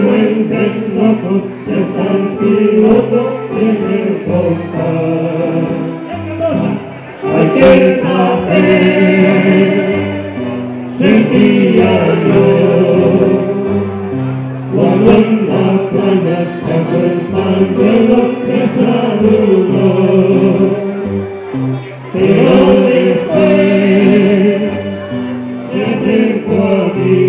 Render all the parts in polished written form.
vuelven locos, el santiloco en el compás. Aquel café sentía yo cuando en la playa sacó el pañuelo que saludó. Pero después se acercó a mí,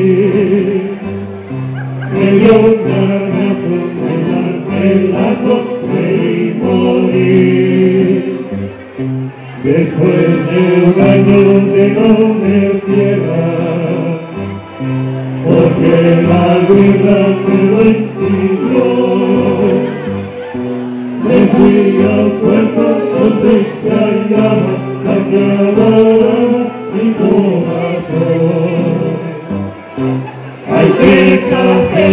me dio un gargajo, me marqué el lazo, creí morir. Después de un año de no me quiera, porque la guerra me lo impidió, me fui al puerto donde se hallaba la que adoraba mi corazón. ¡Ay, qué café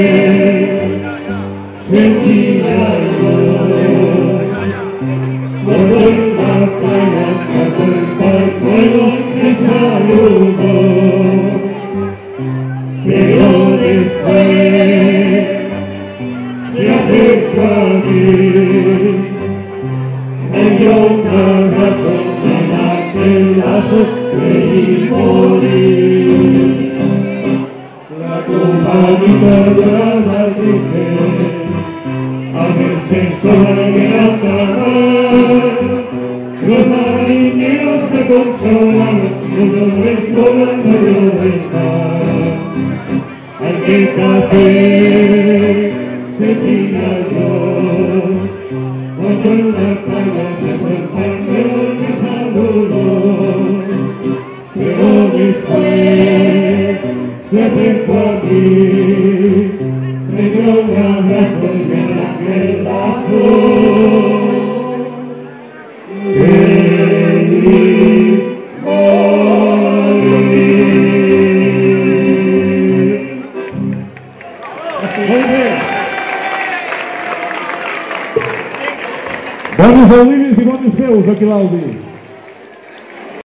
sentía yo! Cuando en la playa sacó el pañuelo que saludó. Pero después se acercó a mí, me dio un abrazo, en aquel lazo creí morir. La compañía de la dije, a verse sola y a acabar. Los marineros se consolaron, los hombres volando no están. Ay, qué café sentía yo, cuando en la playa se fue el pañuelo que saludó. Pero después se acercó a mí, me dio un abrazo y me arranqué el lazo. Bons ouvintes i bons peus, aquí l'Aldi.